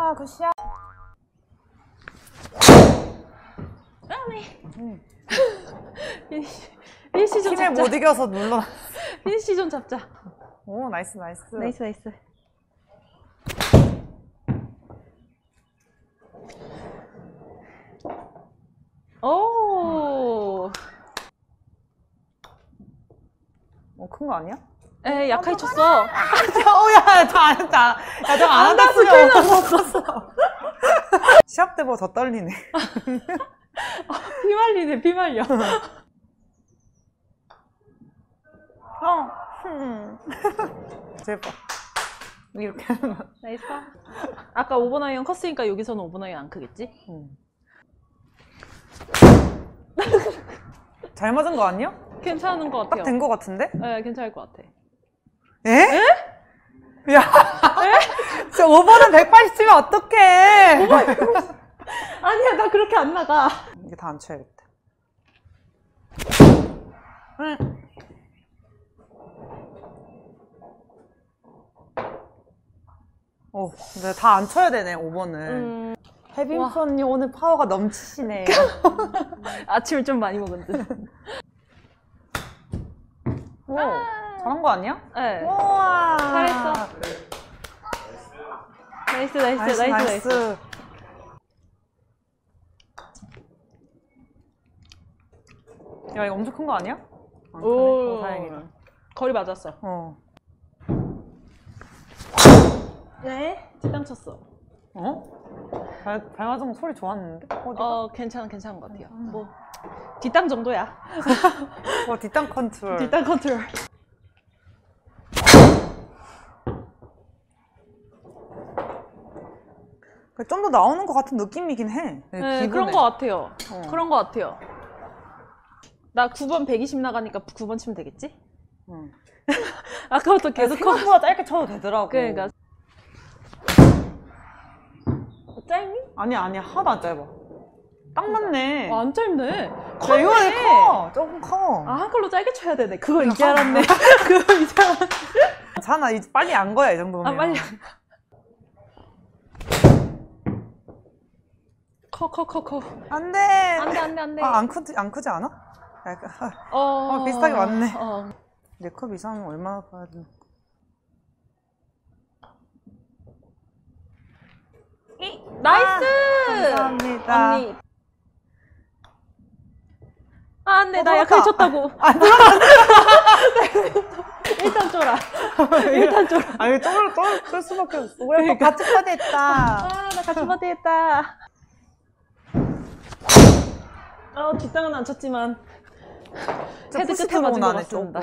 굿샷, 굿샷. 피니시 좀 힘을 잡자. 못 이겨서 눌러. 피니시 좀 잡자. 오, 나이스, 나이스. 나이스, 나이스. 오. 큰 거 아니야? 에, 약하게 쳤어. 야, 저거 안 한다고요. 시합 때보다 더 떨리네. 피말리네, 피말려. 제발. 이렇게 하는 거. 나이스. 아까 5번 아이언 컸으니까 여기서는 5번 아이언 안 크겠지? 잘 맞은 거 아니야? 괜찮은 것 같아요. 딱 된 거 같은데? 네, 괜찮을 것 같아. 에? 에? 야. 에? 저 5번은 180 치면 어떡해. 아니야, 나 그렇게 안 나가. 이게 다 안 쳐야겠다. 근데 다 안 쳐야 되네, 5번을. 혜빈프로님 오늘 파워가 넘치시네요. 아침을 좀 많이 먹은 듯. 오, 잘한 거 아니야? 네. 우와. 잘했어. 나이스, 나이스, 나이스, 나이스. 야, 이거 엄청 큰 거 아니야? 안 크네. 오, 다행이다. 거리 맞았어. 네? 뒷땅 쳤어. 발 맞은 거 소리 좋았는데? 어디가? 괜찮은 것 같아요. 뭐, 뒷땅 정도야. 뒷땅 컨트롤. 뒷땅 컨트롤. 좀 더 나오는 것 같은 느낌이긴 해. 네, 그런 것 같아요. 그런 것 같아요. 나 9번 120 나가니까 9번 치면 되겠지? 아까부터 계속 생각보다 짧게 쳐도 되더라고. 그러니까. 짧니? 아니야, 하나도 안 짧아. 딱 맞네. 안 짧네. 야, 이거는 커. 조금 커. 한 컬로 짧게 쳐야 되네. 그걸 이제 알았네. 그걸 이제 알았네. 괜찮아. 이제 빨리 안 거야, 이 정도면. 빨리. 커. 안 돼. 안 돼. 안 크지 않아? 비슷하게 맞네. 내 컵 이상은 얼마나 봐야 돼? 나이스! 감사합니다. 언니. 안 돼, 나 약하게 쳤다고. 일단 쫄아. 아니, 쫄 수밖에 없어. 우리 또 같이 파대했다. 나 같이 파티했다. 뒷땅은 안 쳤지만 헤드 끝에 맞은 것 같습니다.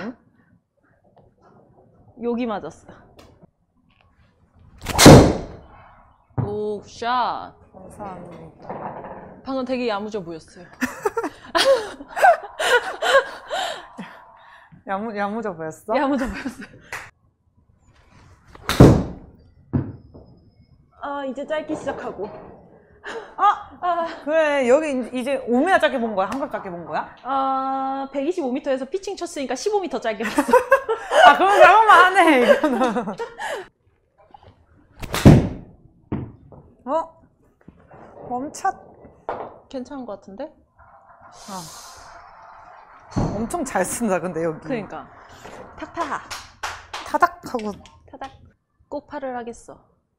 여기 맞았어. 오, 샷. 감사합니다. 방금 되게 야무져 보였어요. 야무져 보였어? 야무져 보였어요. 이제 짧기 시작하고. 그래, 여기 이제 5m 짧게 본 거야? 한컵 짧게 본 거야? 125m에서 피칭 쳤으니까 15m 짧게 봤어. 그럼 잘못만 하네, 이거는. 멈춰. 괜찮은 것 같은데? 엄청 잘 쓴다, 근데 여기. 그러니까. 탁탁. 타닥하고. 타닥. 꼭 팔을 하겠어.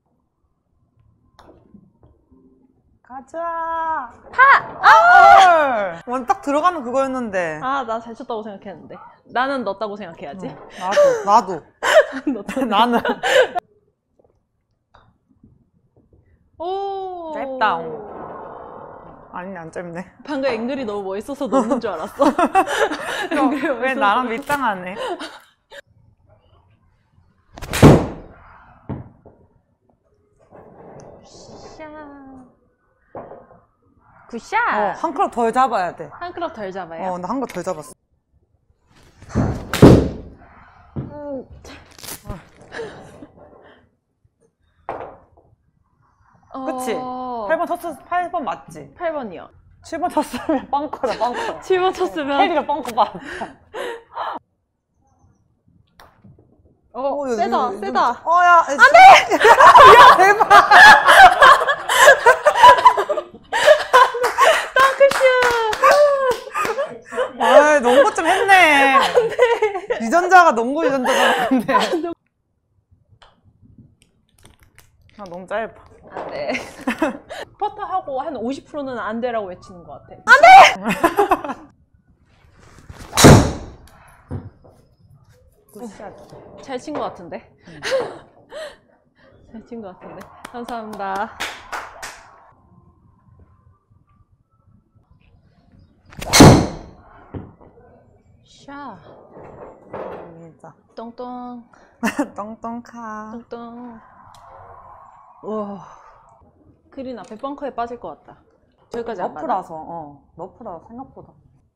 가자. 딱 들어가는 그거였는데. 나 잘 쳤다고 생각했는데. 나는 넣었다고 생각해야지. 나도. 나는. 오. 짧다. 아니, 안 짧네. 방금 앵글이 너무 멋있어서 넣는 줄 알았어. 왜 나랑 밀당하네. 굿샷. 한 클럽 덜 잡아야 돼. 한 클럽 덜 잡아요? 나 한 거 덜 잡았어. 그치? 8번 맞지? 8번이요. 7번 쳤으면 빵커다, 빵커. 7번 쳤으면 혜리가 빵커 맞았다. 세다. 야, 안 돼! 야, 대박! 아, 너무 짧아. 아, 네. 퍼터하고 한 50%는 안 돼라고 외치는 것 같아. 안 돼! 잘 친 것 같은데? 잘 친 것 같은데? 감사합니다. 샤. 진짜. 똥똥. 똥똥카. 똥똥. 우와. 그린 앞에 벙커에 빠질 것 같다. 저기까지 안 맞아? 러프라서, 러프라서 생각보다.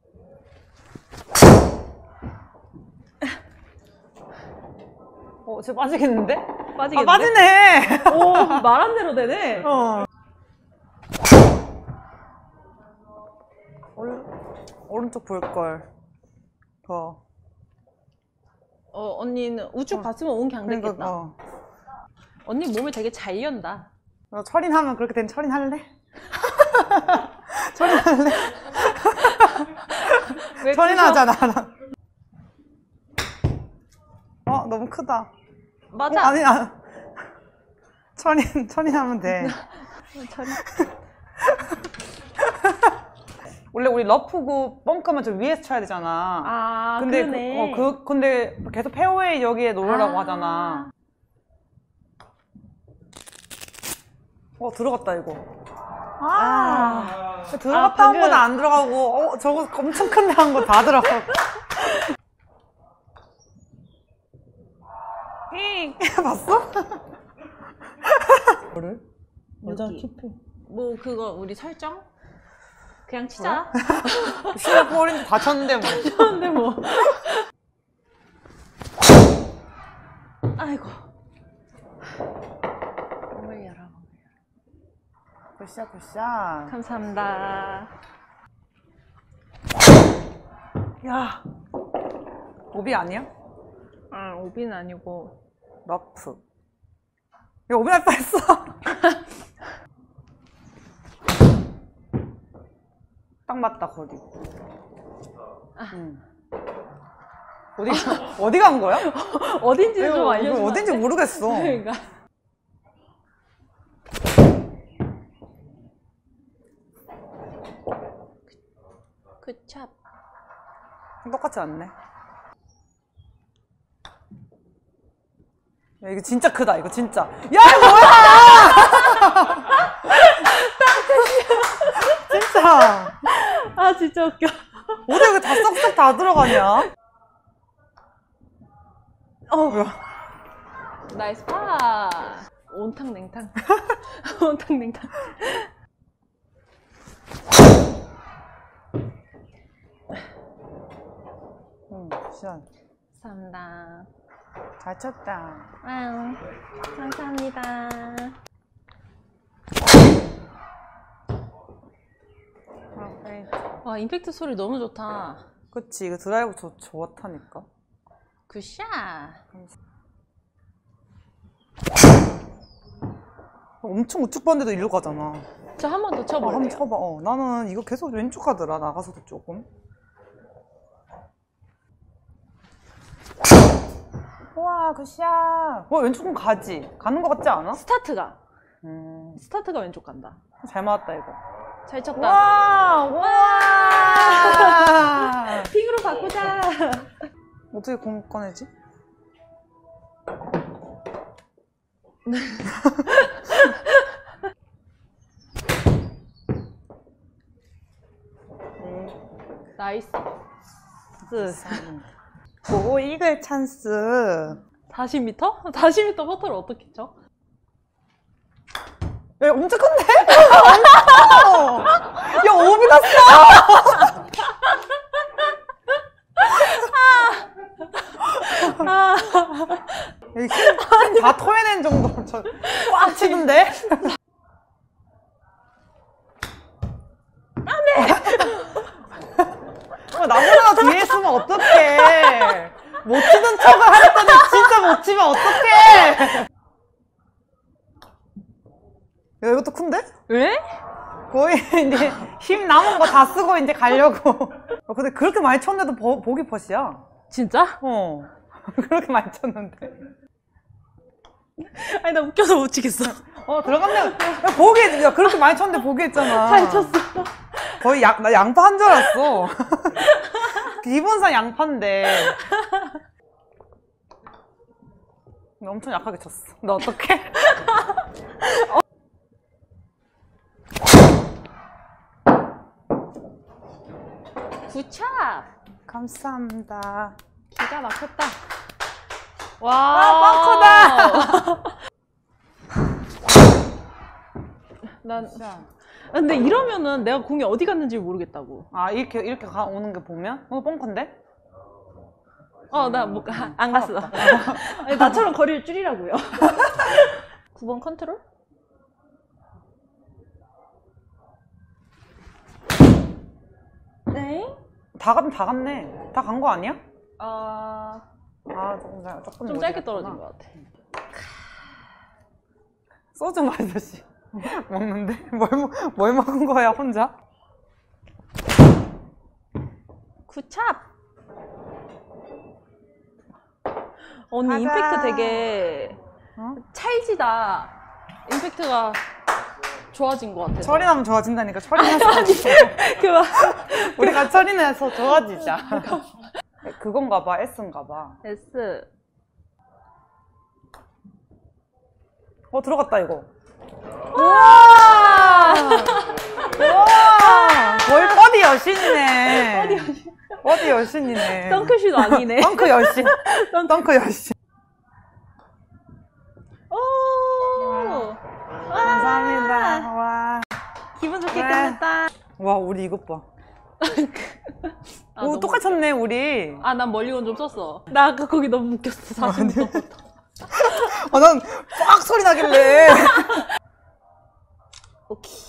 진짜 빠지겠는데? 빠지겠는데? 아, 빠지네! 오, 말한 대로 되네? 오른쪽 볼걸. 더. 언니는 우측 봤으면 온 게 안 됐겠다. 그러니까, 언니 몸을 되게 잘 연다. 철인하면 그렇게 된 철인할래? 철인할래? 왜 철인하잖아. 너무 크다. 맞아. 아니야. 철인하면 돼. 철인. 원래 우리 러프고 벙커만 저 위에서 쳐야 되잖아. 아, 근데 그러네. 근데 계속 페어웨이 여기에 놓으라고 하잖아. 들어갔다 이거. 들어갔다 한 건 안 들어가고 저거 엄청 큰데 한 거 다 들어가고. 봤어? 뭐를? 여자 키프. 뭐 그거 우리 설정? 그냥 치자. 싱가포르인지 다 쳤는데 뭐. 쳤는데 뭐. 아이고. 몸을 열어. 굿샷. 감사합니다. 야, 오비 아니야? 아, 오비는 아니고 러프. 야, 오비 날 뻔했어. 딱 맞다, 거리. 어디 간 거야? 어딘지는 좀 알려줘. 어딘지 모르겠어. 그러니까. 굿찹. 똑같지 않네. 야, 이거 진짜 크다, 이거 진짜. 야, 이거 뭐야! 진짜. 아, 진짜 웃겨. 어디 이거 다 쏙쏙 다 들어가냐? 뭐야. 나이스 파. 온탕 냉탕. 온탕 냉탕. 시원. 감사합니다. 잘 쳤다. 감사합니다. 와, 임팩트 소리 너무 좋다. 그치, 이거 드라이브 좋다니까. 굿샷. 엄청 우측 봤는데도 일로 가잖아. 저 한 번 더 쳐볼게요. 한번 쳐봐. 나는 이거 계속 왼쪽 가더라, 나가서도 조금. 우와, 굿샷. 왼쪽은 가지. 가는 거 같지 않아? 스타트가 왼쪽 간다. 잘 맞았다, 이거. 잘 쳤다. 와! 픽으로 바꾸자. 어떻게 공 꺼내지? 나이스. 오, 이글 찬스. 40m? 40m 퍼터를 어떻게 쳐? 야, 엄청 큰데? 야, 오비 났어! 힘 다 토해낸 정도로 꽉 치던데? 안 돼! 나보다 뒤에 있으면 어떡해. 못 치던 척을 하랬더니 진짜 못 치면 어떡해. 야, 이것도 큰데? 왜? 거의 이제 힘 남은 거 다 쓰고 이제 가려고. 근데 그렇게 많이 쳤는데도 보기 펫이야. 진짜? 그렇게 많이 쳤는데. 아니, 나 웃겨서 못 치겠어. 들어갔네. 야, 보기, 야, 그렇게 많이 쳤는데 보기 했잖아. 잘 쳤어. 거의 나 양파 한 줄 알았어. 기본상 양파인데. 나 엄청 약하게 쳤어. 너 어떡해? 굿찹. 감사합니다. 기가 막혔다. 와, 벙커다. 난 근데 이러면은 내가 공이 어디 갔는지 모르겠다고. 아, 이렇게 오는 게 보면? 뻥컨데? 나 못 가. 안 갔어. 아니, 나처럼 거리를 줄이라고요. 9번 컨트롤? 네? 다 갔네. 다 간 거 아니야? 조금 좀 짧게 떨어진 것 같아. 소주 마시듯이 먹는데? 뭘 먹은 거야, 혼자? 굿찹! 언니 가자. 임팩트 되게 찰지다. 임팩트가 좋아진 것 같아. 철이 나면 좋아진다니까. 철이 나서 그만. 우리가 철이 나서 좋아지자. 그건가 봐. S인가 봐. S. 들어갔다 이거. 우와! 우와! 거의 버디 여신이네. 버디 여신이네. 덩크슛 아니네. 덩크 여신. 덩크 여신. 오! 감사합니다. 와. 기분 좋게 그래. 끝냈다. 와, 우리 이것 봐. 너무 똑같이 쳤네, 우리. 난 멀리건 좀 썼어. 나 아까 거기 너무 웃겼어. 40m부터. 난 빡 소리 나길래. 오케이.